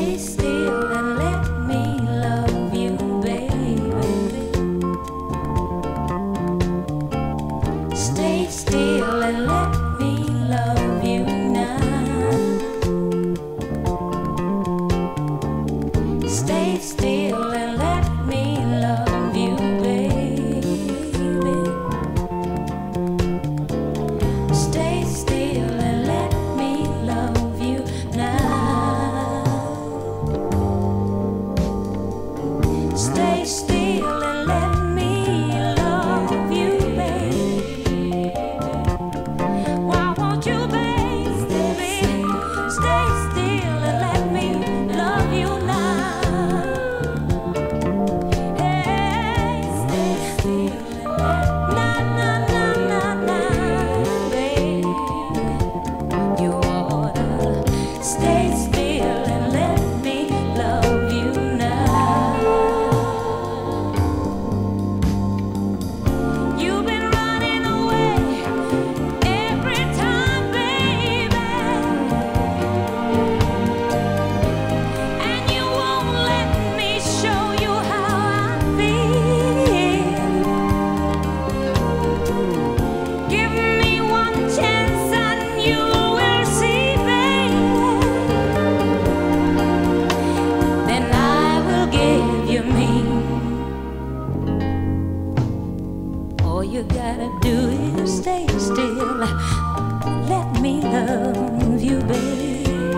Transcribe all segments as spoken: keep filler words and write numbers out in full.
Stay still and let me love you, baby. Stay still and let me love you now. Stay still and let me love you, baby. Stay still and let me love you now. Stay still and let me love you, baby. Why won't you, baby? Stay still and let me love you now. Hey, stay still and let na na na na na, baby. You ought to stay still and let me love you now. You've been running away every time, baby, and you won't let me show you how I feel. Give me one chance and you will see, baby. Then I will give you me. All you gotta do is stay still. Let me love you, baby.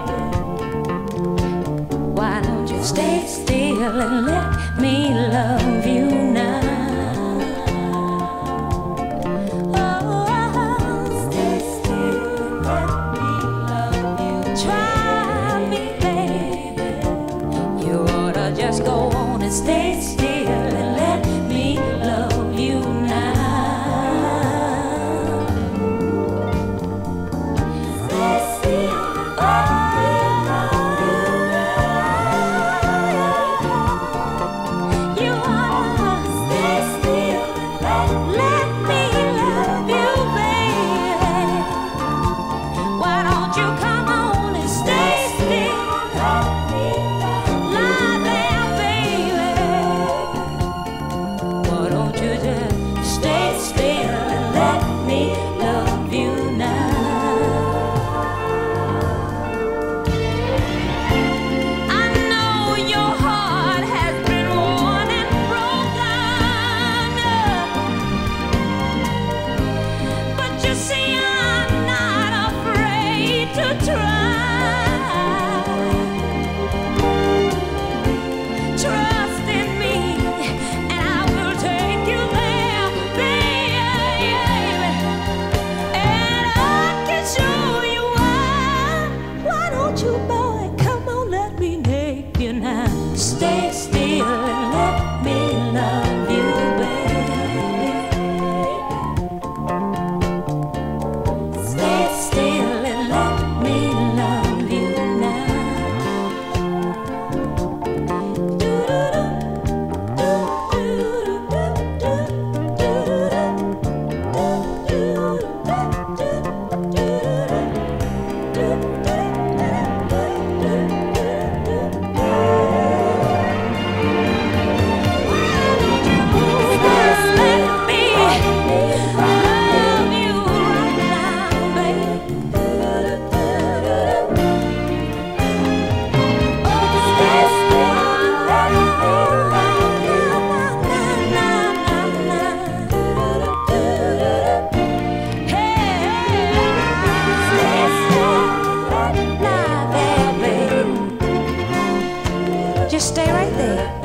Why don't you stay still and let me love you now? Oh, stay still, let me love you. Try me, baby. You ought to just go on and stay still and let me love you now. Stay still and let me love you. You ought to stay still and let me love you, baby. Why don't you come on and stay still? Lie there, baby. Why don't you just stay still and let me love you now? I know your heart has been worn and broken, but you see I'm not afraid to try. Trust in me and I will take you there, baby. And I can show you why. Why don't you, boy, come on, let me make you now. Stay still and let me love you, baby. Stay still and let me love you Just stay right there.